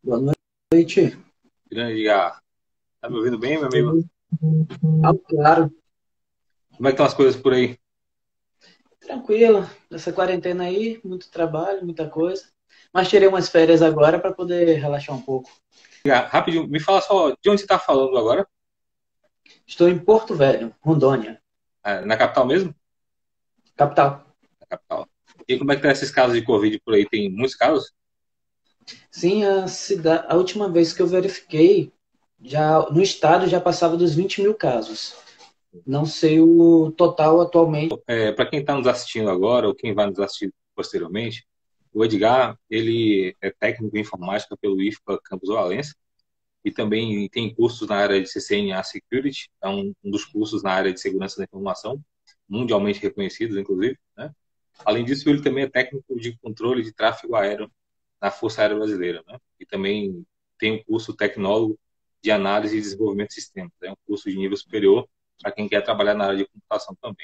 Boa noite. Grande Iá. Tá me ouvindo bem, meu amigo? Claro, Como é que estão as coisas por aí? tranquilo. Essa quarentena aí, muito trabalho, muita coisa. Mas tirei umas férias agora para poder relaxar um pouco. Iá, rapidinho, me fala só de onde você está falando agora? Estou em Porto Velho, Rondônia, Na capital mesmo? capital. Na capital. E como é que tá esses casos de Covid por aí? Tem muitos casos? Sim, a última vez que eu verifiquei, já no estado já passava dos 20 mil casos. Não sei o total atualmente. Para quem está nos assistindo agora ou quem vai nos assistir posteriormente, o Edgar, ele é técnico em informática pelo IFPA Campus Valença e também tem cursos na área de CCNA Security, é um dos cursos na área de segurança da informação, mundialmente reconhecidos, inclusive, né? Além disso, ele também é técnico de controle de tráfego aéreo na Força Aérea Brasileira, né? E também tem um curso tecnólogo de análise e desenvolvimento de sistemas, é um curso de nível superior para quem quer trabalhar na área de computação também.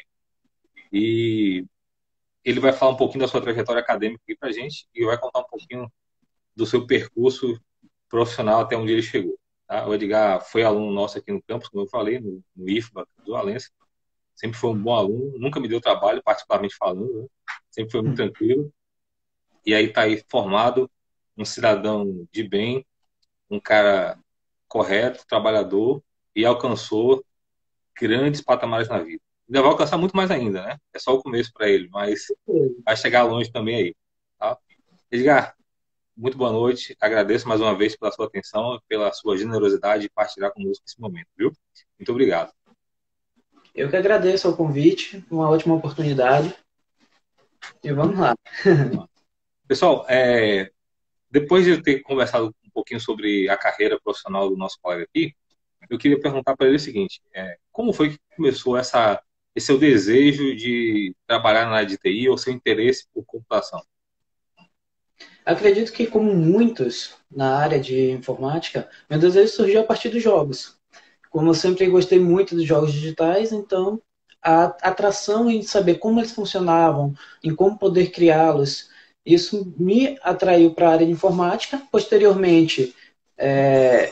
E ele vai falar um pouquinho da sua trajetória acadêmica aqui para a gente e vai contar um pouquinho do seu percurso profissional até onde ele chegou. Tá? O Edgar foi aluno nosso aqui no campus, como eu falei, no IFBA do Valença. Sempre foi um bom aluno, nunca me deu trabalho, particularmente falando, né? Sempre foi muito tranquilo. E aí está aí formado, um cidadão de bem, um cara correto, trabalhador e alcançou grandes patamares na vida. Ainda vai alcançar muito mais ainda, né? É só o começo para ele, mas vai chegar longe também aí. Tá? Edgar, muito boa noite. Agradeço mais uma vez pela sua atenção, pela sua generosidade de partilhar conosco esse momento, viu? Muito obrigado. Eu que agradeço o convite, uma ótima oportunidade. E vamos lá. Pessoal, depois de eu ter conversado um pouquinho sobre a carreira profissional do nosso colega aqui, eu queria perguntar para ele o seguinte: como foi que começou esse seu desejo de trabalhar na área de TI ou seu interesse por computação? Acredito que, como muitos na área de informática, meu desejo surgiu a partir dos jogos. Como eu sempre gostei muito dos jogos digitais, então a atração em saber como eles funcionavam, em como poder criá-los, isso me atraiu para a área de informática. Posteriormente, é,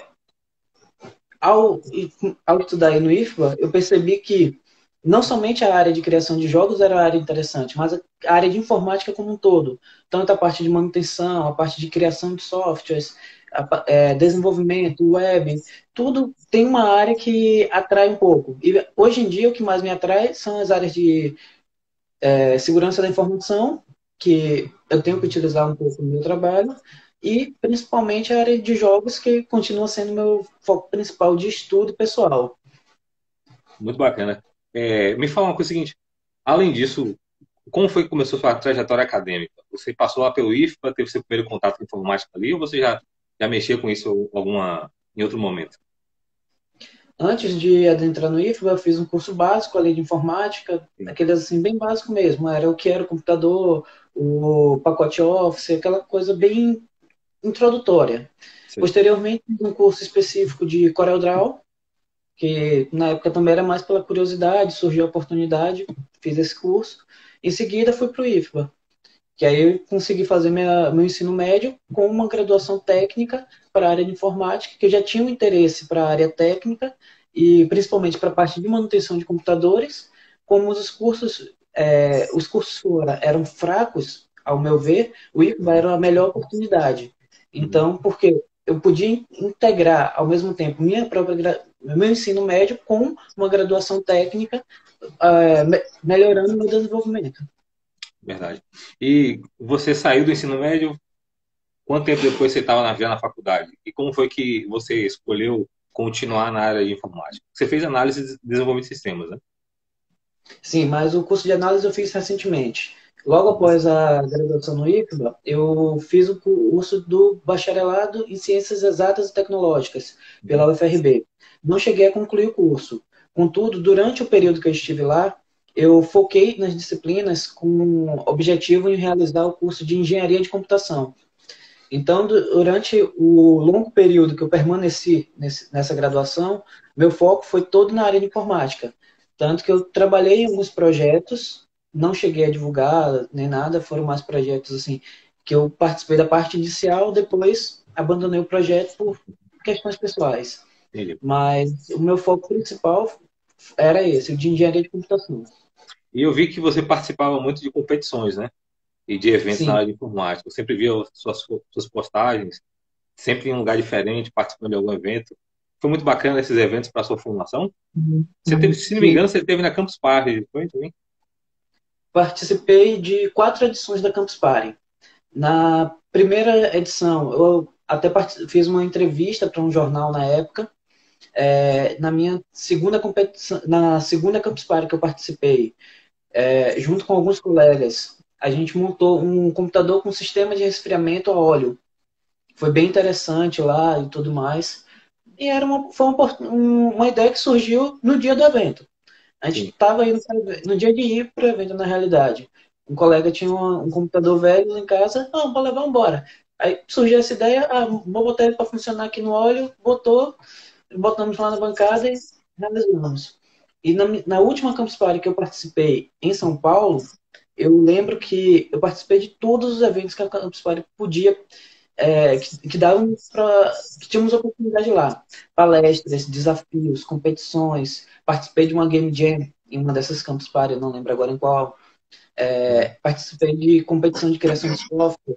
ao, ao estudar no IFBA, eu percebi que não somente a área de criação de jogos era a área interessante, mas a área de informática como um todo. Tanto a parte de manutenção, a parte de criação de softwares, desenvolvimento, web, tudo tem uma área que atrai um pouco. E hoje em dia o que mais me atrai são as áreas de segurança da informação, que eu tenho que utilizar um pouco no meu trabalho, e principalmente a área de jogos, que continua sendo meu foco principal de estudo pessoal. Muito bacana. Me fala uma coisa seguinte: além disso, como foi que começou a sua trajetória acadêmica? Você passou lá pelo IFPA, teve seu primeiro contato com informática ali, ou você já mexia com isso em outro momento? Antes de adentrar no IFBA, eu fiz um curso básico ali de informática, Sim, aqueles assim, bem básico mesmo. Era o que era o computador, o pacote Office, aquela coisa bem introdutória. sim. Posteriormente, fiz um curso específico de CorelDRAW, que na época também era mais pela curiosidade, surgiu a oportunidade, fiz esse curso. Em seguida, fui para o IFBA, que aí eu consegui fazer meu ensino médio com uma graduação técnica para a área de informática, que eu já tinha um interesse para a área técnica e principalmente para a parte de manutenção de computadores, como os cursos fora eram fracos, ao meu ver, o IFBA era a melhor oportunidade. Uhum. Então, porque eu podia integrar ao mesmo tempo meu ensino médio com uma graduação técnica, melhorando meu desenvolvimento. Verdade. E você saiu do ensino médio, quanto tempo depois você estava já na faculdade? E como foi que você escolheu continuar na área de informática? Você fez análise de desenvolvimento de sistemas, né? Sim, mas o curso de análise eu fiz recentemente. Logo Uhum. após a graduação no IFBA, eu fiz o curso do bacharelado em Ciências Exatas e Tecnológicas, pela Uhum. UFRB. Não cheguei a concluir o curso. Contudo, durante o período que eu estive lá, eu foquei nas disciplinas com objetivo em realizar o curso de Engenharia de Computação. Então, durante o longo período que eu permaneci nessa graduação, meu foco foi todo na área de informática. Tanto que eu trabalhei em alguns projetos, não cheguei a divulgar nem nada, foram mais projetos assim que eu participei da parte inicial, depois abandonei o projeto por questões pessoais. Entendi. Mas o meu foco principal era esse, o de engenharia de computação. E eu vi que você participava muito de competições, né? E de eventos na Sim. área de informática. Eu sempre via suas postagens, sempre em um lugar diferente, participando de algum evento. Foi muito bacana esses eventos para a sua formação. Você teve, se não me engano, Sim. você teve na Campus Party, foi também? Participei de 4 edições da Campus Party. Na primeira edição, eu até fiz uma entrevista para um jornal na época. Na minha segunda competição, na segunda Campus Party que eu participei, junto com alguns colegas, a gente montou um computador com sistema de resfriamento a óleo. Foi bem interessante lá e tudo mais. E foi uma ideia que surgiu no dia do evento. A gente Sim. estava indo no dia de ir para o evento, na realidade. Um colega tinha um computador velho em casa, vou levar embora. Aí surgiu essa ideia, vou botar ele para funcionar aqui no óleo, botamos lá na bancada e realizamos. E na última Campus Party que eu participei em São Paulo, eu lembro que eu participei de todos os eventos que a Campus Party podia, que davam que tínhamos oportunidade lá. Palestras, desafios, competições. Participei de uma Game Jam em uma dessas Campus Party, eu não lembro agora em qual. Participei de competição de criação de software.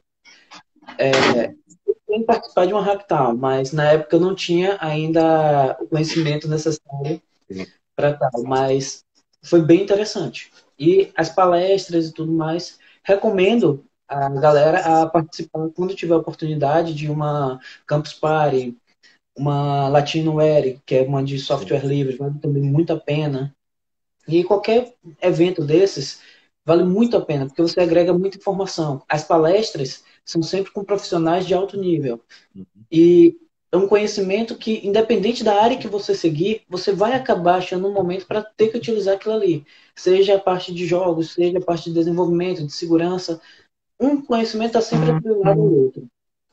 Em participar de uma hackathon, mas na época eu não tinha ainda o conhecimento necessário Sim. para tal, mas foi bem interessante. E as palestras e tudo mais, recomendo a galera a participar quando tiver a oportunidade de uma Campus Party, uma Latinoware, que é uma de Sim. software livre, vale também muito a pena. E qualquer evento desses vale muito a pena, porque você agrega muita informação. As palestras são sempre com profissionais de alto nível. Uhum. E é um conhecimento que, independente da área que você seguir, você vai acabar achando um momento para ter que utilizar aquilo ali. Seja a parte de jogos, seja a parte de desenvolvimento, de segurança. Um conhecimento está sempre atrelado ao outro.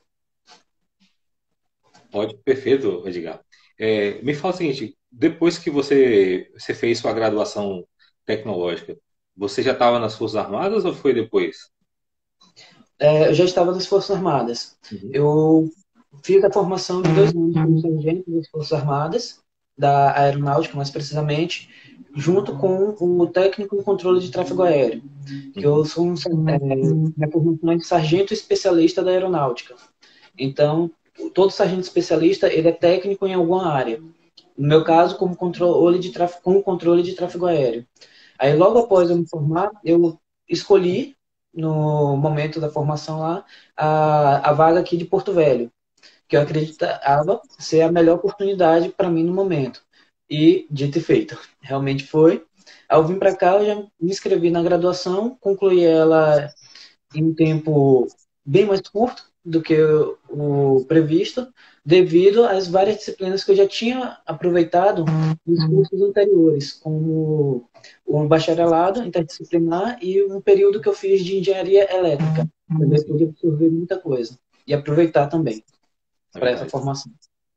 Ótimo, perfeito, Edgar. Me fala o seguinte, depois que você fez sua graduação tecnológica, você já estava nas Forças Armadas ou foi depois? Eu já estava nas Forças Armadas. Uhum. Eu fiz a formação de 2 anos como sargento das Forças Armadas, da Aeronáutica, mais precisamente, junto com o técnico em controle de tráfego aéreo, que eu Uhum. sou minha formação é de sargento especialista da Aeronáutica. Então, todo sargento especialista, ele é técnico em alguma área. No meu caso, como controle de tráfego aéreo. Aí, logo após eu me formar, eu escolhi, no momento da formação lá, a vaga aqui de Porto Velho, que eu acreditava ser a melhor oportunidade para mim no momento. E, dito e feito, realmente foi. Ao vir para cá, eu já me inscrevi na graduação, concluí ela em um tempo bem mais curto do que o previsto, devido às várias disciplinas que eu já tinha aproveitado nos cursos anteriores, como o bacharelado interdisciplinar e um período que eu fiz de engenharia elétrica. Eu Sim, pude absorver muita coisa e aproveitar também é para essa verdade. formação.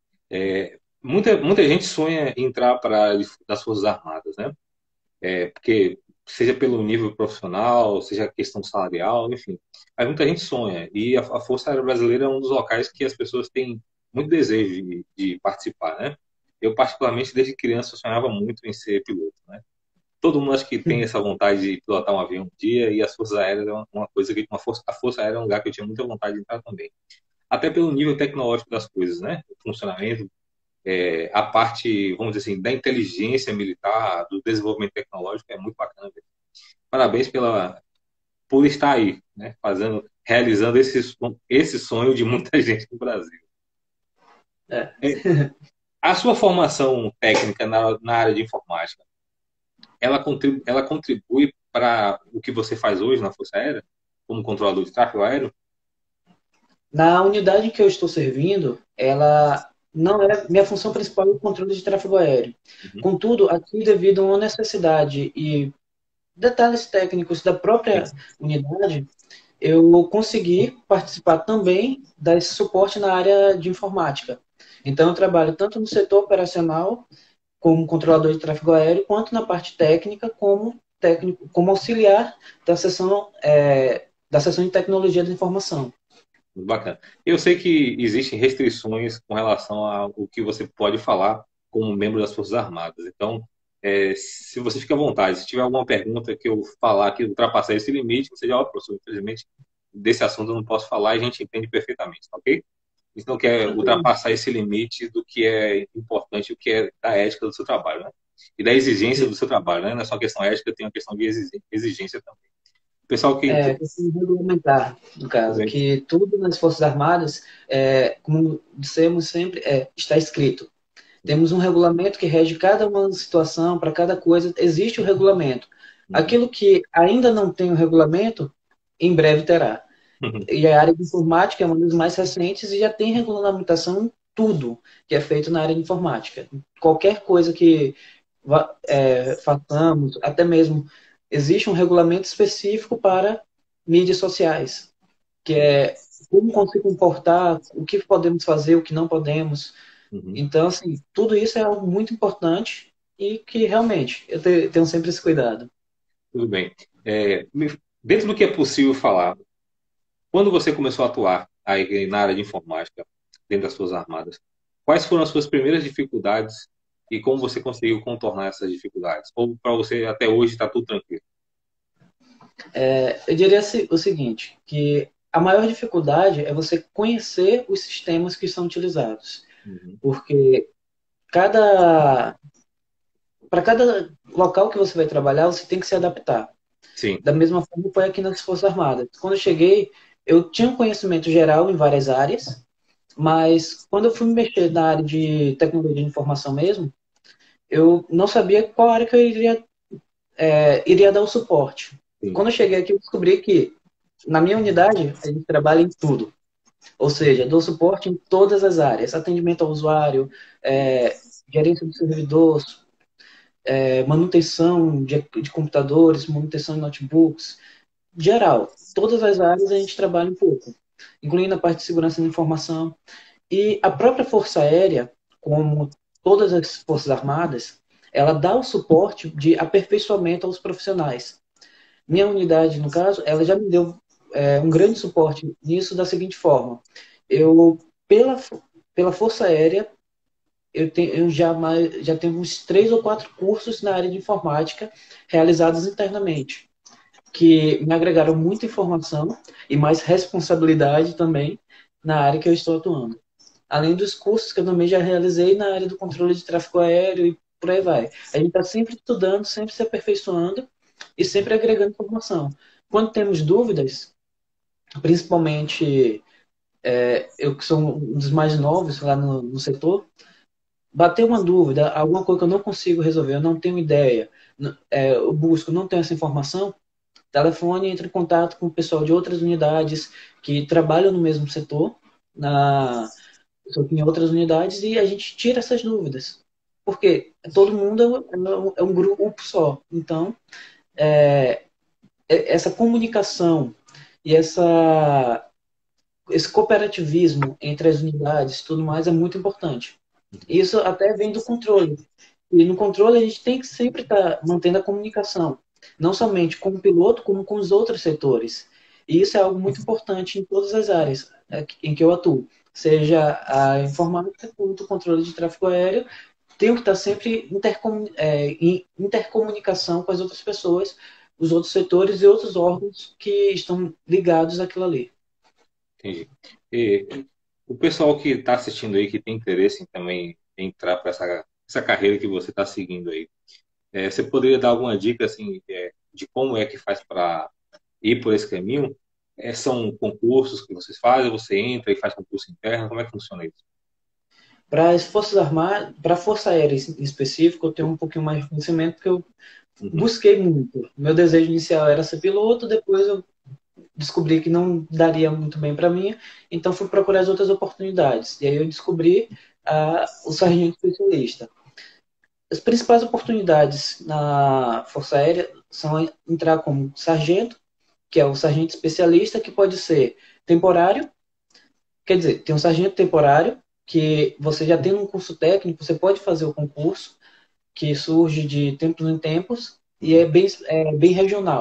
Muita gente sonha em entrar para a área das Forças Armadas, né? Porque seja pelo nível profissional, seja questão salarial, enfim. Mas muita gente sonha. E a Força Aérea Brasileira é um dos locais que as pessoas têm muito desejo de participar, né? Eu, particularmente, desde criança, eu sonhava muito em ser piloto, né? Todo mundo acho que tem essa vontade de pilotar um avião um dia, e as Forças Aéreas é uma coisa que a Força Aérea é um lugar que eu tinha muita vontade de entrar também. Até pelo nível tecnológico das coisas, né? O funcionamento, a parte, vamos dizer assim, da inteligência militar, do desenvolvimento tecnológico é muito bacana. Parabéns por estar aí, né? Realizando esse sonho de muita gente no Brasil. É. É, a sua formação técnica na área de informática, ela contribui para o que você faz hoje na Força Aérea, como controlador de tráfego aéreo? Na unidade que eu estou servindo, ela não é minha função principal é o controle de tráfego aéreo. Uhum. Contudo, aqui devido a uma necessidade e detalhes técnicos da própria Sim. unidade, eu consegui participar também desse suporte na área de informática. Então, eu trabalho tanto no setor operacional, como controlador de tráfego aéreo, quanto na parte técnica, como técnico, como auxiliar da seção de tecnologia da informação. Bacana. Eu sei que existem restrições com relação ao que você pode falar como membro das Forças Armadas. Então, se você fica à vontade, se tiver alguma pergunta que eu falar que ultrapassar esse limite, você já, ó, professor, infelizmente, desse assunto eu não posso falar e a gente entende perfeitamente, tá ok? A gente não quer Tranquilo. ultrapassar esse limite do que é importante, o que é da ética do seu trabalho, né? E da exigência do seu trabalho, né? Não é só questão ética, tem uma questão de exigência também. O pessoal que... Questão regulamentar, no Tudo caso, bem? que tudo nas Forças Armadas, como dissemos sempre, está escrito. Temos um regulamento que rege cada uma situação, para cada coisa, existe o regulamento. Uhum. Aquilo que ainda não tem o regulamento, em breve terá. E a área de informática é uma das mais recentes e já tem regulamentação em tudo que é feito na área de informática. Qualquer coisa que façamos, até mesmo existe um regulamento específico para mídias sociais, que é como se comportar, o que podemos fazer, o que não podemos. Uhum. Então, assim, tudo isso é algo muito importante e que realmente eu tenho sempre esse cuidado. Tudo bem. Dentro do que é possível falar, quando você começou a atuar aí na área de informática, dentro das suas armadas, quais foram as suas primeiras dificuldades e como você conseguiu contornar essas dificuldades? Ou para você até hoje está tudo tranquilo? Eu diria o seguinte, que a maior dificuldade é você conhecer os sistemas que são utilizados, Uhum. porque cada para cada local que você vai trabalhar, você tem que se adaptar. Sim. Da mesma forma foi aqui nas Forças Armadas. Quando eu cheguei, eu tinha um conhecimento geral em várias áreas, mas quando eu fui me mexer na área de tecnologia de informação mesmo, eu não sabia qual área que eu iria dar o suporte. Sim. Quando eu cheguei aqui, eu descobri que na minha unidade a gente trabalha em tudo. Ou seja, dou suporte em todas as áreas: atendimento ao usuário, gerência do servidor, manutenção de computadores, manutenção de notebooks, geral. Todas as áreas a gente trabalha um pouco, incluindo a parte de segurança da informação. E a própria Força Aérea, como todas as Forças Armadas, ela dá o suporte de aperfeiçoamento aos profissionais. Minha unidade, no caso, ela já me deu um grande suporte nisso da seguinte forma. Eu, pela, pela Força Aérea, eu já tenho uns 3 ou 4 cursos na área de informática realizados internamente, que me agregaram muita informação e mais responsabilidade também na área que eu estou atuando. Além dos cursos que eu também já realizei na área do controle de tráfego aéreo e por aí vai. A gente está sempre estudando, sempre se aperfeiçoando e sempre agregando informação. Quando temos dúvidas, principalmente eu que sou um dos mais novos lá no setor, bater uma dúvida, alguma coisa que eu não consigo resolver, eu não tenho ideia, eu busco, não tenho essa informação, telefone, entre em contato com o pessoal de outras unidades que trabalham no mesmo setor, só que em outras unidades, e a gente tira essas dúvidas. Porque todo mundo é um grupo só. Então, essa comunicação e esse cooperativismo entre as unidades e tudo mais é muito importante. Isso até vem do controle. E no controle a gente tem que sempre estar mantendo a comunicação, não somente com o piloto, como com os outros setores. E isso é algo muito importante em todas as áreas em que eu atuo, seja a informática quanto o controle de tráfego aéreo. Tenho que estar sempre em intercomunicação com as outras pessoas, os outros setores e outros órgãos que estão ligados àquilo ali. Entendi. E o pessoal que está assistindo aí, que tem interesse em também entrar para essa carreira que você está seguindo aí, você poderia dar alguma dica assim, de como é que faz para ir por esse caminho? São concursos que vocês fazem, você entra e faz concurso interno, como é que funciona isso? Para as Forças Armadas, para a Força Aérea em específico, eu tenho um pouquinho mais de conhecimento, porque eu Uhum. busquei muito. Meu desejo inicial era ser piloto, depois eu descobri que não daria muito bem para mim, então fui procurar as outras oportunidades. E aí eu descobri o sargento especialista. As principais oportunidades na Força Aérea são entrar como sargento, que é o sargento especialista, que pode ser temporário. Quer dizer, tem um sargento temporário, que você já tem um curso técnico, você pode fazer o concurso, que surge de tempos em tempos, e Uhum. é bem regional.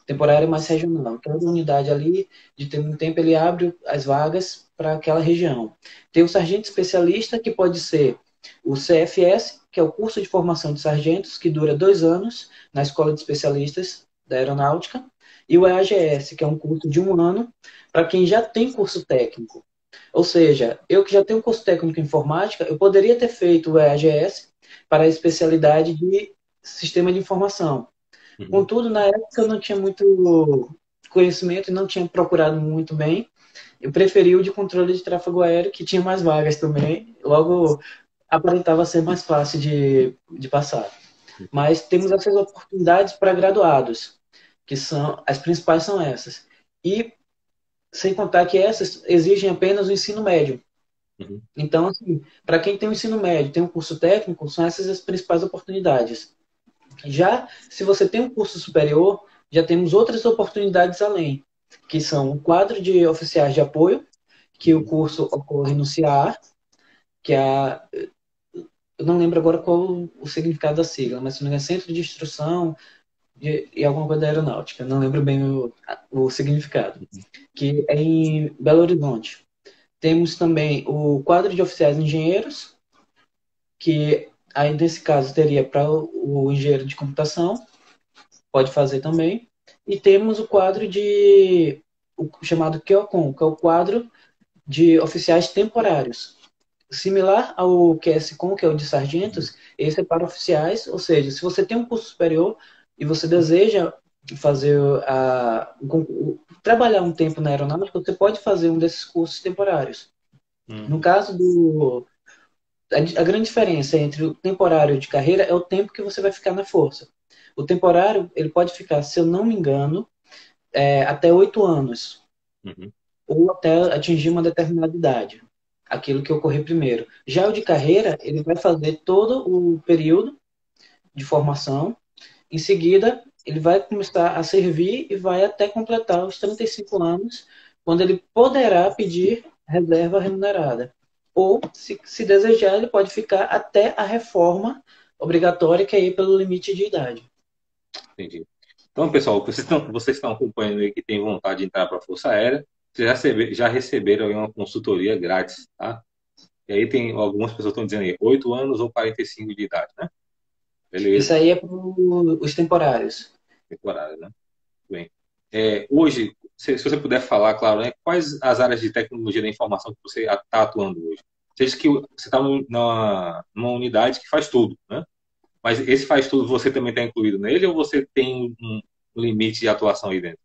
Temporário é mais regional. Toda unidade ali, de tempo em tempo, ele abre as vagas para aquela região. Tem o sargento especialista, que pode ser o CFS, que é o curso de formação de sargentos, que dura 2 anos na Escola de Especialistas da Aeronáutica, e o EAGS, que é um curso de 1 ano para quem já tem curso técnico. Ou seja, eu que já tenho curso técnico em informática, eu poderia ter feito o EAGS para a especialidade de sistema de informação. Uhum. Contudo, na época eu não tinha muito conhecimento e não tinha procurado muito bem. Eu preferi o de controle de tráfego aéreo, que tinha mais vagas também. Logo, aparentava ser mais fácil de passar. Mas temos essas oportunidades para graduados, que são as principais são essas. E sem contar que essas exigem apenas o ensino médio. Uhum. Então, assim, para quem tem o ensino médio, tem um curso técnico, são essas as principais oportunidades. Já se você tem um curso superior, já temos outras oportunidades além, que são o quadro de oficiais de apoio, que o curso ocorre no CIAR, que é eu não lembro agora qual o significado da sigla, mas se não é Centro de Instrução e alguma coisa da Aeronáutica, não lembro bem o significado, que é em Belo Horizonte. Temos também o quadro de oficiais engenheiros, que aí nesse caso teria para o engenheiro de computação, pode fazer também. E temos o quadro o chamado QOCOM, que é o quadro de oficiais temporários. Similar ao QSCOM, que é o de sargentos, esse é para oficiais, ou seja, se você tem um curso superior e você deseja fazer trabalhar um tempo na aeronáutica, você pode fazer um desses cursos temporários. No Uhum. caso a grande diferença entre o temporário de carreira é o tempo que você vai ficar na força. O temporário, ele pode ficar, se eu não me engano, até 8 anos, Uhum. ou até atingir uma determinada idade, aquilo que ocorrer primeiro. Já o de carreira, ele vai fazer todo o período de formação, em seguida, ele vai começar a servir e vai até completar os 35 anos, quando ele poderá pedir reserva remunerada. Ou, se desejar, ele pode ficar até a reforma obrigatória, que é ir pelo limite de idade. Entendi. Então, pessoal, vocês estão acompanhando aí que tem vontade de entrar para a Força Aérea, vocês já receberam aí uma consultoria grátis, tá? E aí tem algumas pessoas estão dizendo aí 8 anos ou 45 de idade, né? Isso Beleza, aí é para os temporários. temporada, né? Bem. Hoje, se você puder falar, claro, né, quais as áreas de tecnologia da informação que você está atuando hoje? Você disse que você está numa unidade que faz tudo, né? Mas esse faz tudo, você também está incluído nele ou você tem um limite de atuação aí dentro?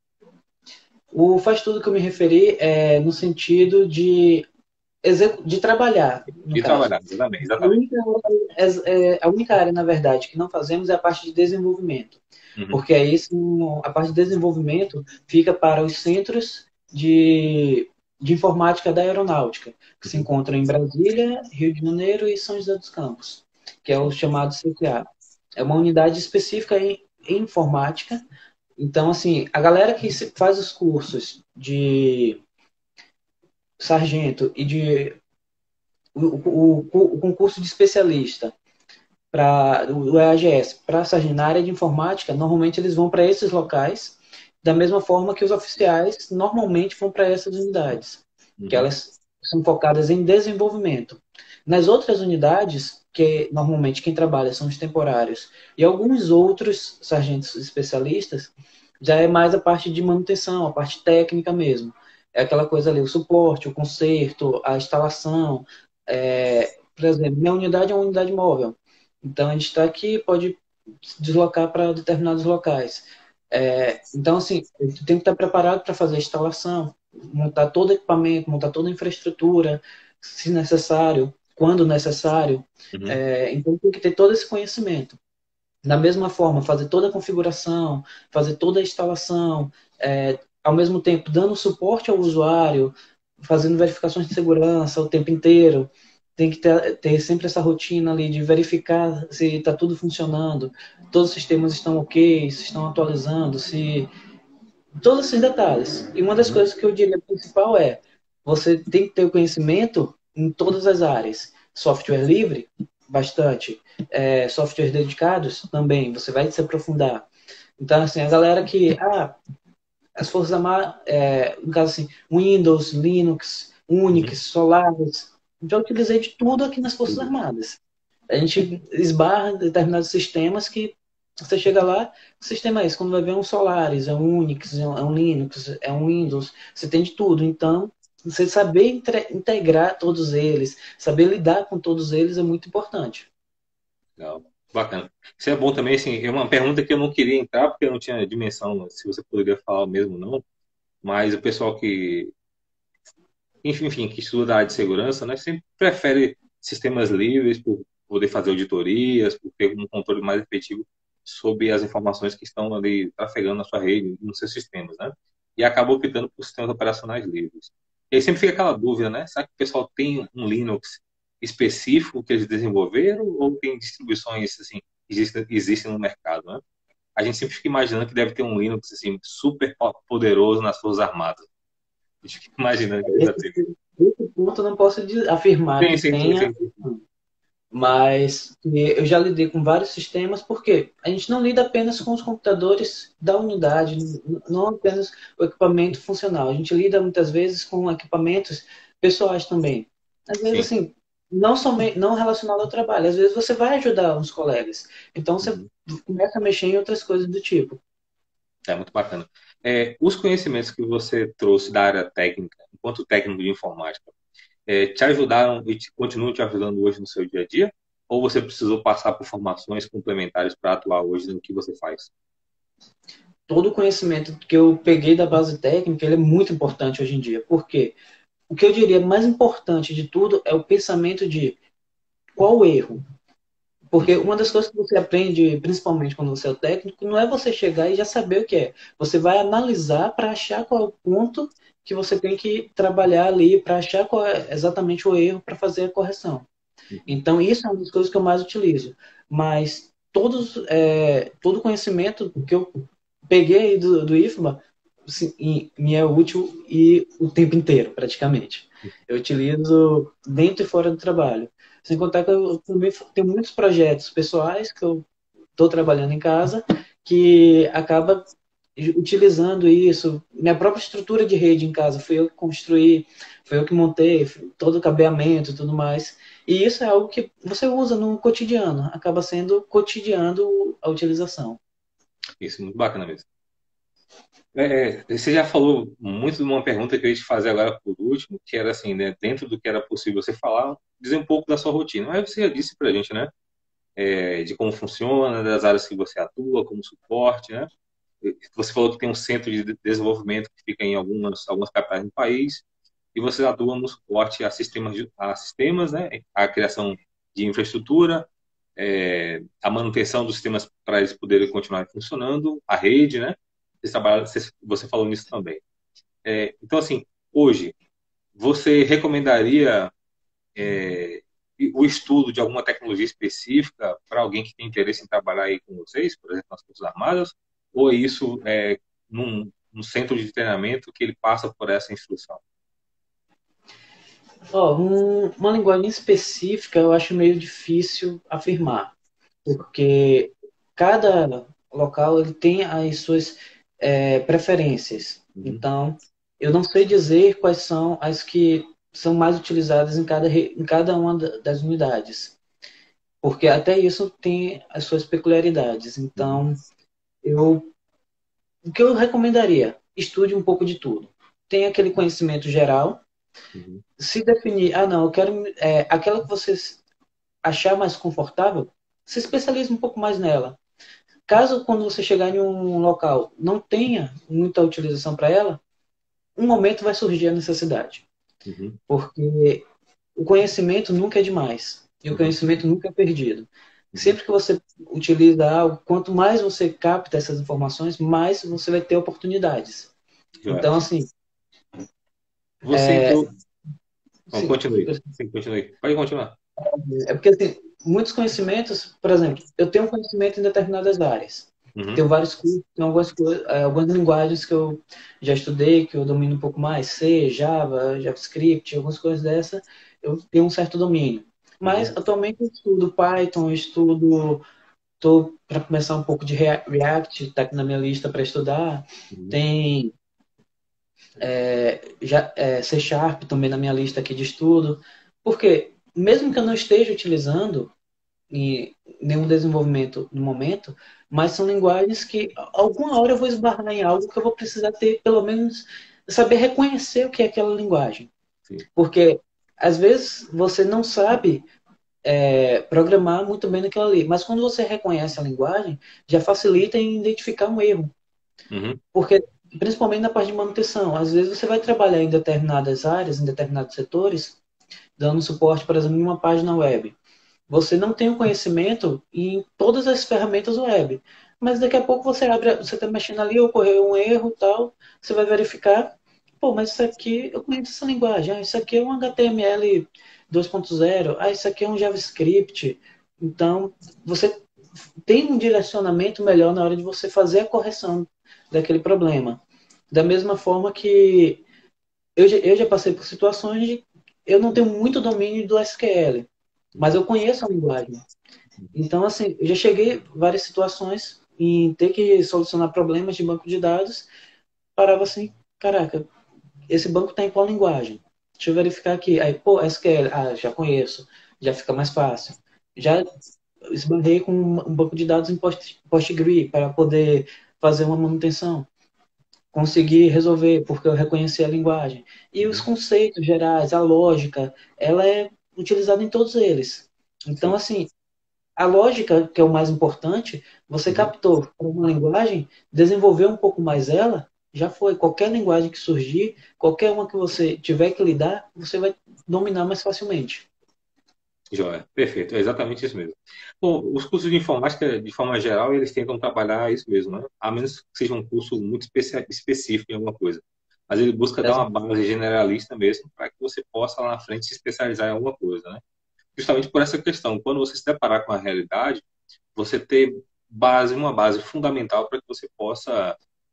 O faz tudo que eu me referi é no sentido de trabalhar, no De caso. trabalhar, exatamente, A exatamente. única, a única área, na verdade, que não fazemos é a parte de desenvolvimento. Uhum, Porque aí a parte de desenvolvimento fica para os centros de informática da aeronáutica, que se uhum, encontram em Brasília, Rio de Janeiro e São José dos Campos, que é o chamado CTA. É uma unidade específica em informática. Então, assim, a galera que faz os cursos de sargento e o concurso de especialista para o EAGS, para sargento na área de informática, normalmente eles vão para esses locais, da mesma forma que os oficiais normalmente vão para essas unidades, que uhum, elas são focadas em desenvolvimento. Nas outras unidades, que normalmente quem trabalha são os temporários, e alguns outros sargentos especialistas, já é mais a parte de manutenção, a parte técnica mesmo. É aquela coisa ali, o suporte, o conserto, a instalação. Por exemplo, minha unidade é uma unidade móvel. Então, a gente está aqui, pode se deslocar para determinados locais. Então, assim, tu tem que estar preparado para fazer a instalação, montar todo o equipamento, montar toda a infraestrutura, se necessário, quando necessário. uhum, Então, tem que ter todo esse conhecimento. Da mesma forma, fazer toda a configuração, fazer toda a instalação, ao mesmo tempo dando suporte ao usuário, fazendo verificações de segurança o tempo inteiro. Tem que ter sempre essa rotina ali de verificar se está tudo funcionando, todos os sistemas estão ok, se estão atualizando, se todos esses detalhes. E uma das uhum. coisas que eu diria principal é você tem que ter o conhecimento em todas as áreas. Software livre, bastante. Softwares dedicados, também. Você vai se aprofundar. Então, assim, a galera que, as Forças Armadas, no caso assim, Windows, Linux, Uhum. Unix, Solaris, já utilizei de tudo aqui nas Forças Tudo. Armadas. A gente esbarra em determinados sistemas que você chega lá, o sistema é esse, quando vai ver um Solaris, é um Unix, é um Linux, é um Windows, você tem de tudo. Então, você saber integrar todos eles, saber lidar com todos eles é muito importante. Legal. Bacana. Isso é bom também, assim, é uma pergunta que eu não queria entrar, porque eu não tinha dimensão se você poderia falar mesmo ou não, mas o pessoal que, enfim, que estuda a área de segurança, né, sempre prefere sistemas livres por poder fazer auditorias, por ter um controle mais efetivo sobre as informações que estão ali trafegando na sua rede, nos seus sistemas, né? E acaba optando por sistemas operacionais livres. E aí sempre fica aquela dúvida, né? Será que o pessoal tem um Linux específico que eles desenvolveram ou tem distribuições assim existem no mercado, né? A gente sempre fica imaginando que deve ter um Linux assim super poderoso nas Forças Armadas. A gente fica imaginando que deve ter. Esse ponto eu não posso afirmar Sim, que sim, sim, tenha. sim, sim. Mas eu já lidei com vários sistemas, porque a gente não lida apenas com os computadores da unidade, não apenas o equipamento funcional. A gente lida muitas vezes com equipamentos pessoais também. Às vezes, Sim. assim, não somente não relacionado ao trabalho. Às vezes você vai ajudar uns colegas. Então você Uhum. começa a mexer em outras coisas do tipo. É muito bacana. Os conhecimentos que você trouxe da área técnica, enquanto técnico de informática, te ajudaram e continuam te ajudando hoje no seu dia a dia? Ou você precisou passar por formações complementares para atuar hoje no que você faz? Todo o conhecimento que eu peguei da base técnica, ele é muito importante hoje em dia. Por quê? O que eu diria mais importante de tudo é o pensamento de qual o erro. Porque Uhum. uma das coisas que você aprende, principalmente quando você é o técnico, não é você chegar e já saber o que é. Você vai analisar para achar qual é o ponto que você tem que trabalhar ali, para achar qual é exatamente o erro para fazer a correção. Uhum. Então, isso é uma das coisas que eu mais utilizo. Mas todo conhecimento que eu peguei do IFBA assim, me é útil e o tempo inteiro, praticamente. Eu utilizo dentro e fora do trabalho. Sem contar que eu também tenho muitos projetos pessoais que eu estou trabalhando em casa que acaba utilizando isso. Minha própria estrutura de rede em casa fui eu que construí, fui eu que montei todo o cabeamento e tudo mais. E isso é algo que você usa no cotidiano, acaba sendo cotidiano a utilização. Isso, muito bacana mesmo. Você já falou muito de uma pergunta que eu ia te fazer agora por último, que era assim, né, dentro do que era possível você falar, dizer um pouco da sua rotina. Mas você já disse pra gente, né, de como funciona, das áreas que você atua, como suporte, né? Você falou que tem um centro de desenvolvimento que fica em algumas capitais do país, e você atua no suporte a sistemas, né? A criação de infraestrutura, a manutenção dos sistemas para eles poderem continuar funcionando, a rede, né? Você falou nisso também. Então, assim, hoje, você recomendaria o estudo de alguma tecnologia específica para alguém que tem interesse em trabalhar aí com vocês, por exemplo, nas Forças Armadas, ou é isso num centro de treinamento que ele passa por essa instrução? Uma linguagem específica eu acho meio difícil afirmar, porque cada local ele tem as suas preferências. Uhum. Então, eu não sei dizer quais são as que são mais utilizadas em cada uma das unidades, porque até isso tem as suas peculiaridades. Uhum. Então, o que eu recomendaria? Estude um pouco de tudo. Tenha aquele conhecimento geral, Uhum. se definir, não, eu quero aquela que você achar mais confortável, se especialize um pouco mais nela. Caso quando você chegar em um local não tenha muita utilização para ela, um momento vai surgir a necessidade, Uhum. porque o conhecimento nunca é demais e o Uhum. conhecimento nunca é perdido. Uhum. Sempre que você utiliza algo, quanto mais você capta essas informações, mais você vai ter oportunidades. Joel, Então, assim, você entrou. Bom, sim, continue. Sim, continue. Pode continuar. é porque assim, muitos conhecimentos, por exemplo, eu tenho conhecimento em determinadas áreas. Uhum. Tenho vários cursos, tem algumas linguagens que eu já estudei, que eu domino um pouco mais, C, Java, JavaScript, algumas coisas dessa, eu tenho um certo domínio. Mas Uhum. atualmente eu estudo Python, eu estudo tô para começar um pouco de React, tá aqui na minha lista para estudar. Uhum. Tem C Sharp também na minha lista aqui de estudo. Porque mesmo que eu não esteja utilizando em nenhum desenvolvimento no momento, mas são linguagens que alguma hora eu vou esbarrar em algo que eu vou precisar ter, pelo menos, saber reconhecer o que é aquela linguagem. Sim. Porque às vezes você não sabe programar muito bem naquilo ali, mas quando você reconhece a linguagem, já facilita em identificar um erro. Uhum. Porque, principalmente na parte de manutenção, às vezes você vai trabalhar em determinadas áreas, em determinados setores, dando suporte, por exemplo, em uma página web. Você não tem o conhecimento em todas as ferramentas web. Mas daqui a pouco você abre, você está mexendo ali, ocorreu um erro tal, você vai verificar, pô, mas isso aqui, eu conheço essa linguagem, isso aqui é um HTML 2.0, isso aqui é um JavaScript. Então, você tem um direcionamento melhor na hora de você fazer a correção daquele problema. Da mesma forma que eu já passei por situações de eu não tenho muito domínio do SQL, mas eu conheço a linguagem. Então, assim, eu já cheguei em várias situações em ter que solucionar problemas de banco de dados, parava assim, caraca, esse banco está em qual linguagem? Deixa eu verificar aqui. Aí, pô, SQL, já conheço, já fica mais fácil. Já esbarrei com um banco de dados em PostgreSQL para poder fazer uma manutenção. Consegui resolver porque eu reconheci a linguagem. E os Uhum. conceitos gerais, a lógica, ela é utilizada em todos eles. Então, Sim. assim, a lógica, que é o mais importante, você Uhum. captou para uma linguagem, desenvolveu um pouco mais ela, já foi. Qualquer linguagem que surgir, qualquer uma que você tiver que lidar, você vai dominar mais facilmente. Joia, perfeito, é exatamente isso mesmo. Bom, os cursos de informática, de forma geral, eles tentam trabalhar isso mesmo, né? A menos que seja um curso muito específico em alguma coisa. Mas ele busca dar uma base generalista mesmo, para que você possa lá na frente se especializar em alguma coisa, né? Justamente por essa questão, quando você se deparar com a realidade, você ter uma base fundamental para que você possa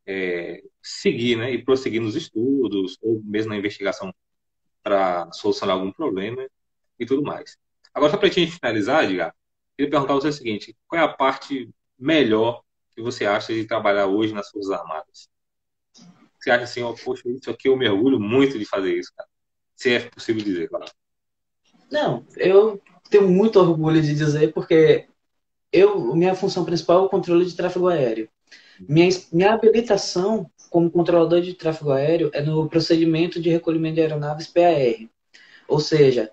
seguir, né? E prosseguir nos estudos, ou mesmo na investigação para solucionar algum problema e tudo mais. Agora, só para a gente finalizar, Edgar, queria perguntar a você o seguinte: qual é a parte melhor que você acha de trabalhar hoje nas Forças Armadas? Você acha assim, ó, poxa, isso aqui eu me orgulho muito de fazer isso, cara? Se é possível dizer, claro. Não, eu tenho muito orgulho de dizer, porque minha função principal é o controle de tráfego aéreo. Minha habilitação como controlador de tráfego aéreo é no procedimento de recolhimento de aeronaves PAR. Ou seja,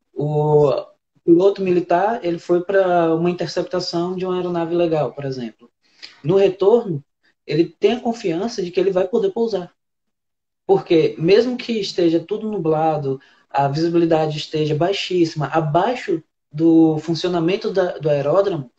o piloto militar ele foi para uma interceptação de uma aeronave legal, por exemplo. No retorno, ele tem a confiança de que ele vai poder pousar. Porque mesmo que esteja tudo nublado, a visibilidade esteja baixíssima, abaixo do funcionamento do aeródromo,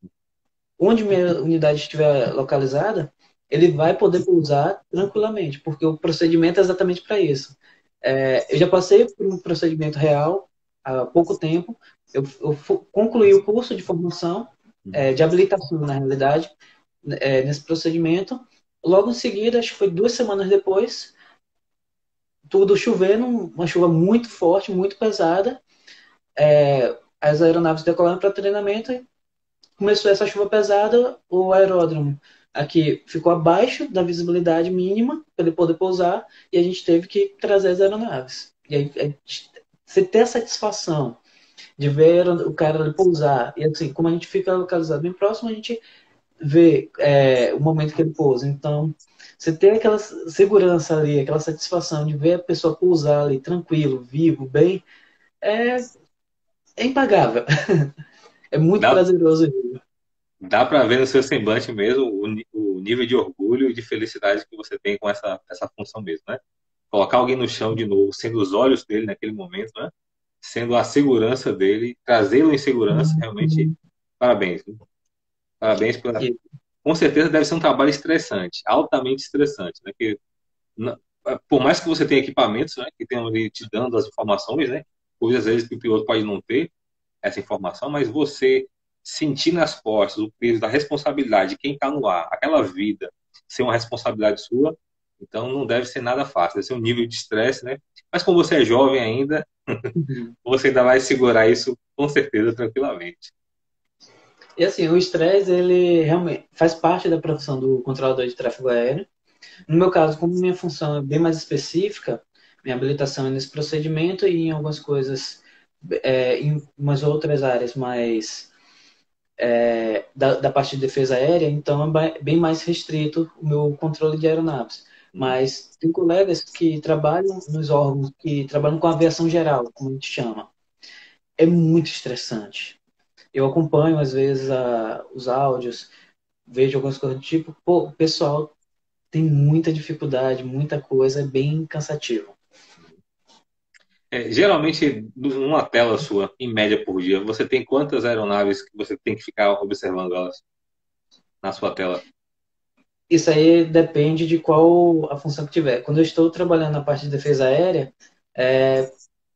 onde minha unidade estiver localizada, ele vai poder pousar tranquilamente, porque o procedimento é exatamente para isso. Eu já passei por um procedimento real há pouco tempo, eu concluí o curso de formação, de habilitação, na realidade, nesse procedimento. Logo em seguida, acho que foi 2 semanas depois, tudo chovendo, uma chuva muito forte, muito pesada. As aeronaves decolaram para treinamento e começou essa chuva pesada, o aeródromo aqui ficou abaixo da visibilidade mínima para ele poder pousar e a gente teve que trazer as aeronaves. E aí, você ter a satisfação de ver o cara ali pousar, e assim, como a gente fica localizado bem próximo, a gente vê o momento que ele pousa. Então, você ter aquela segurança ali, aquela satisfação de ver a pessoa pousar ali tranquilo, vivo, bem, é, é impagável. É muito Dá, prazeroso. dá para ver no seu semblante mesmo o nível de orgulho e de felicidade que você tem com essa função mesmo, né? Colocar alguém no chão de novo, sendo os olhos dele naquele momento, né? Sendo a segurança dele, trazê-lo em segurança, realmente, parabéns. Viu? Parabéns pela. E, Com certeza deve ser um trabalho estressante, altamente estressante, né? Que, por mais que você tenha equipamentos, né, que tenham ali te dando as informações, né? Muitas vezes o piloto pode não ter essa informação, mas você sentir nas costas o peso da responsabilidade de quem está no ar, aquela vida, ser uma responsabilidade sua, então não deve ser nada fácil, deve ser um nível de estresse, né? Mas como você é jovem ainda, você ainda vai segurar isso com certeza tranquilamente. E assim, o estresse, ele realmente faz parte da profissão do controlador de tráfego aéreo. No meu caso, como minha função é bem mais específica, minha habilitação é nesse procedimento e em algumas coisas, em umas outras áreas mais da parte de defesa aérea, então é bem mais restrito o meu controle de aeronaves. Uhum. Mas tem colegas que trabalham nos órgãos, que trabalham com aviação geral, como a gente chama. É muito estressante. Eu acompanho, às vezes, os áudios, vejo algumas coisas do tipo, pô, o pessoal tem muita dificuldade, muita coisa, é bem cansativo. Geralmente, numa tela sua, em média por dia, você tem quantas aeronaves que você tem que ficar observando elas na sua tela? Isso aí depende de qual a função que tiver. Quando eu estou trabalhando na parte de defesa aérea, é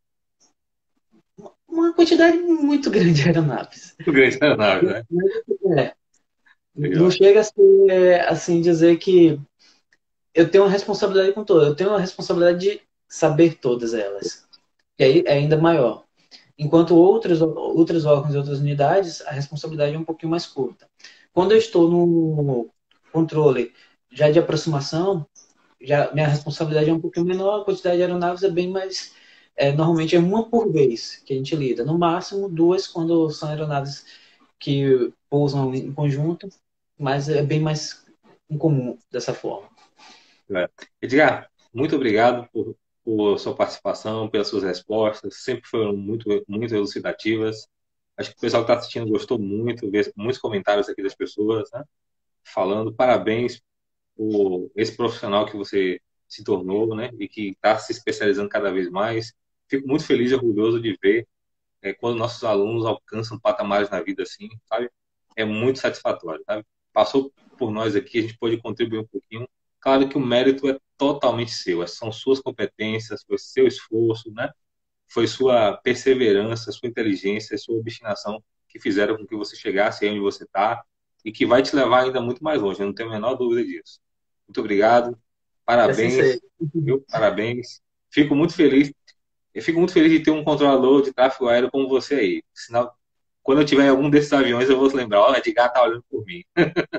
uma quantidade muito grande de aeronaves. Muito grande aeronave, né? É, não Legal. chega a ser, assim, dizer que eu tenho uma responsabilidade com todas. Eu tenho uma responsabilidade de saber todas elas. E aí é ainda maior. Enquanto outros órgãos e outras unidades, a responsabilidade é um pouquinho mais curta. Quando eu estou no controle já de aproximação, já minha responsabilidade é um pouquinho menor, a quantidade de aeronaves é bem mais. Normalmente é uma por vez que a gente lida. No máximo, duas quando são aeronaves que pousam em conjunto, mas é bem mais incomum dessa forma. É. Edgar, muito obrigado por sua participação, pelas suas respostas, sempre foram muito elucidativas. Acho que o pessoal que está assistindo gostou muito, vê muitos comentários aqui das pessoas, né, falando parabéns por esse profissional que você se tornou, né, e que está se especializando cada vez mais. Fico muito feliz e orgulhoso de ver quando nossos alunos alcançam patamares na vida assim, sabe? É muito satisfatório, sabe? Passou por nós aqui, a gente pode contribuir um pouquinho. Claro que o mérito é totalmente seu, são suas competências, foi seu esforço, né? Foi sua perseverança, sua inteligência, sua obstinação que fizeram com que você chegasse aí onde você está e que vai te levar ainda muito mais longe, eu não tenho a menor dúvida disso. Muito obrigado, Que assim seja. parabéns, viu? Parabéns. Fico muito feliz eu fico muito feliz de ter um controlador de tráfego aéreo como você aí. Sinal, quando eu tiver em algum desses aviões, eu vou lembrar, ó, Edgar tá olhando por mim.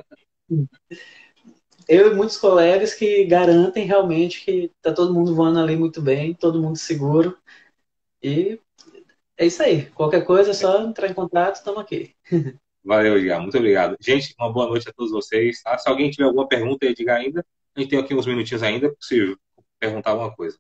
Eu e muitos colegas que garantem realmente que tá todo mundo voando ali muito bem, todo mundo seguro. E é isso aí. Qualquer coisa é só entrar em contato, estamos aqui. Valeu, Edgar. Muito obrigado. Gente, uma boa noite a todos vocês. Tá? Se alguém tiver alguma pergunta, Edgar, ainda, a gente tem aqui uns minutinhos ainda, é possível perguntar alguma coisa.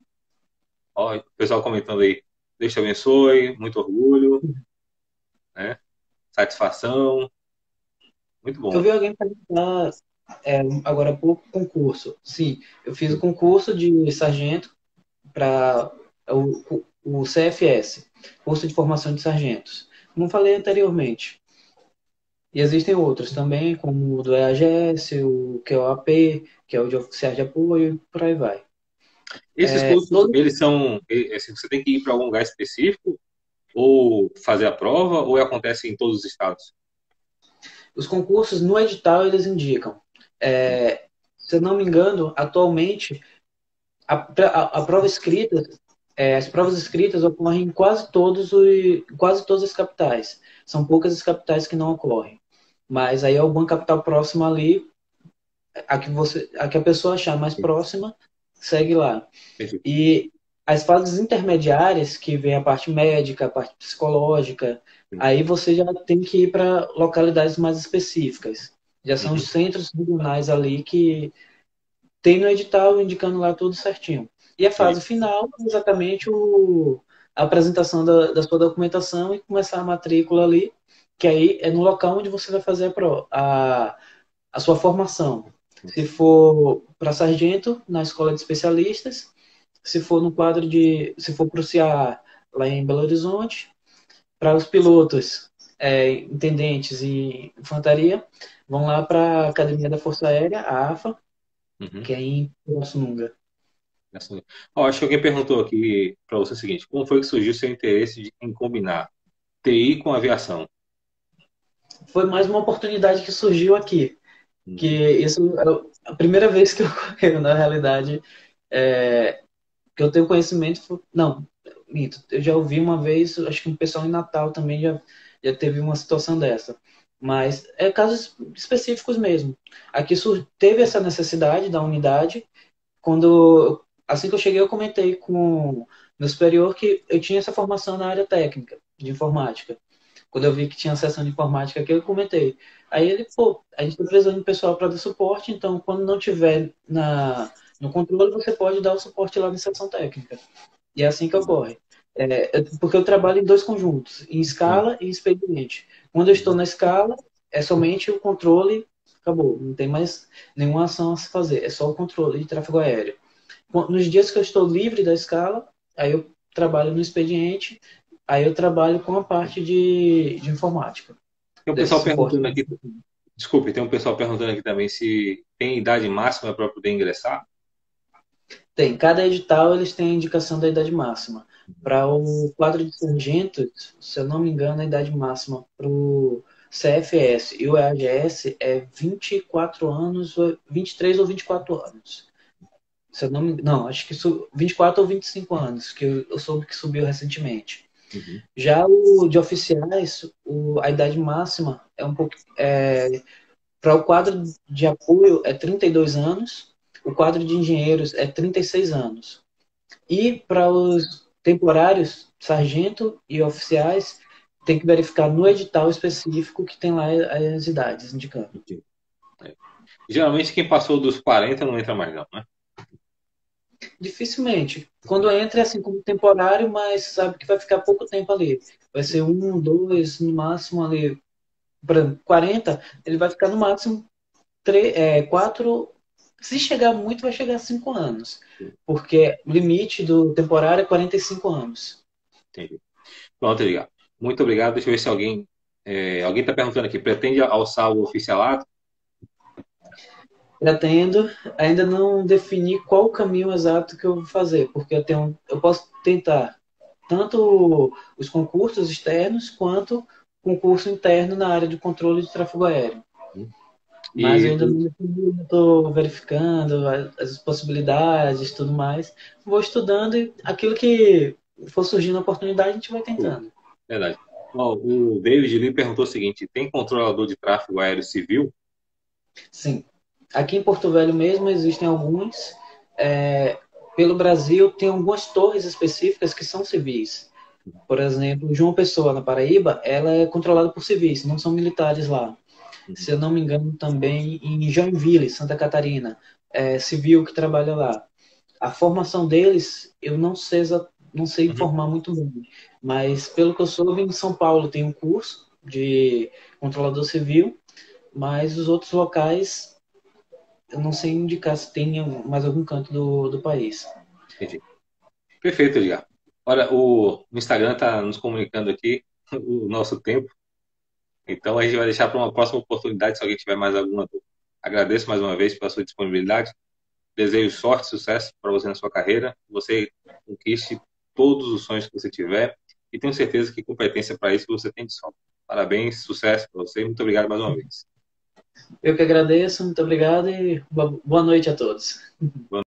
Ó, o pessoal comentando aí. Deus te abençoe, muito orgulho, né? Satisfação. Muito Eu bom. vi alguém perguntar agora há pouco concurso. Sim, eu fiz o concurso de sargento para o CFS, curso de formação de sargentos. Como falei anteriormente. E existem outros também, como o do EAGS, o QOAP, que é o de oficiais de apoio, e por aí vai. Esses cursos, Todos eles são. Assim, você tem que ir para algum lugar específico ou fazer a prova ou acontece em todos os estados? os concursos, no edital, eles indicam. Se eu não me engano, atualmente, a prova escrita, as provas escritas ocorrem em quase todas as capitais. São poucas as capitais que não ocorrem. Mas aí é o banco capital próximo ali, a que a pessoa achar mais próxima, segue lá. Entendi. E as fases intermediárias, que vem a parte médica, a parte psicológica, aí você já tem que ir para localidades mais específicas. Já são os Uhum. centros regionais ali que tem no edital indicando lá tudo certinho. E a fase Entendi. final é exatamente a apresentação da sua documentação e começar a matrícula ali, que aí é no local onde você vai fazer a sua formação. Se for para sargento, na escola de especialistas, se for no quadro de, se for para o CIA lá em Belo Horizonte, para os pilotos, intendentes e infantaria, vão lá para a Academia da Força Aérea, a AFA, Uhum. que é em Pirassununga. Ó, acho que alguém perguntou aqui para você o seguinte: como foi que surgiu o seu interesse em combinar TI com aviação? Foi mais uma oportunidade que surgiu aqui, que Uhum. isso é a primeira vez que ocorreu, na realidade, que eu tenho conhecimento, não, minto, eu já ouvi uma vez, acho que um pessoal em Natal também já teve uma situação dessa. Mas é casos específicos mesmo. Aqui teve essa necessidade da unidade. Assim que eu cheguei, eu comentei com meu superior que eu tinha essa formação na área técnica de informática. Quando eu vi que tinha sessão de informática aqui, eu comentei. Aí ele, pô, a gente está precisando de pessoal para dar suporte, então quando não tiver no controle, você pode dar o suporte lá na sessão técnica. E é assim que ocorre. Porque eu trabalho em dois conjuntos, em Sim. escala e expediente. Quando eu estou na escala, é somente o controle, acabou, não tem mais nenhuma ação a se fazer, é só o controle de tráfego aéreo. Nos dias que eu estou livre da escala, aí eu trabalho no expediente, aí eu trabalho com a parte de informática, Tem um desse pessoal suporte. perguntando aqui, desculpe, tem um pessoal perguntando aqui também se tem idade máxima para poder ingressar. Tem, cada edital eles têm a indicação da idade máxima. Para o quadro de sargento, se eu não me engano, a idade máxima para o CFS e o EAGS é 24 anos, 23 ou 24 anos. Se eu não, acho que 24 ou 25 anos, que eu soube que subiu recentemente. Uhum. Já o de oficiais, a idade máxima é um pouco. Para o quadro de apoio é 32 anos, o quadro de engenheiros é 36 anos. E para os temporários, sargento e oficiais, tem que verificar no edital específico que tem lá as idades indicando. Entendi. É. Geralmente quem passou dos 40 não entra mais não, né? Dificilmente. Quando entra é assim como temporário, mas sabe que vai ficar pouco tempo ali. Vai ser um, dois, no máximo ali. Para 40, ele vai ficar no máximo 4. Se chegar muito, vai chegar a 5 anos. Porque o limite do temporário é 45 anos. Entendi. Pronto, Edgar. Muito obrigado. Deixa eu ver se alguém está perguntando aqui, pretende alçar o oficialato? Pretendo, ainda não defini qual o caminho exato que eu vou fazer, porque eu posso tentar tanto os concursos externos quanto concurso interno na área de controle de tráfego aéreo. Mas eu E ainda não defini, estou verificando as possibilidades e tudo mais. Vou estudando e aquilo que for surgindo a oportunidade, a gente vai tentando. verdade. Ó, o David Lee perguntou o seguinte: tem controlador de tráfego aéreo civil? Sim. Aqui em Porto Velho mesmo existem alguns. É, pelo Brasil, tem algumas torres específicas que são civis. Por exemplo, João Pessoa, na Paraíba, ela é controlada por civis, não são militares lá. Uhum. Se eu não me engano, também em Joinville, Santa Catarina, é civil que trabalha lá. A formação deles, eu não sei Uhum. informar muito bem, mas pelo que eu soube, em São Paulo tem um curso de controlador civil, mas os outros locais eu não sei indicar se tem em mais algum canto do país. Entendi. Perfeito, Edgar. Olha, o Instagram está nos comunicando aqui o nosso tempo, então a gente vai deixar para uma próxima oportunidade se alguém tiver mais alguma dúvida. Agradeço mais uma vez pela sua disponibilidade. Desejo sorte e sucesso para você na sua carreira. Você conquiste todos os sonhos que você tiver e tenho certeza que competência para isso você tem de sobra. Parabéns, sucesso para você. Muito obrigado mais uma vez. Eu que agradeço, muito obrigado e boa noite a todos. Boa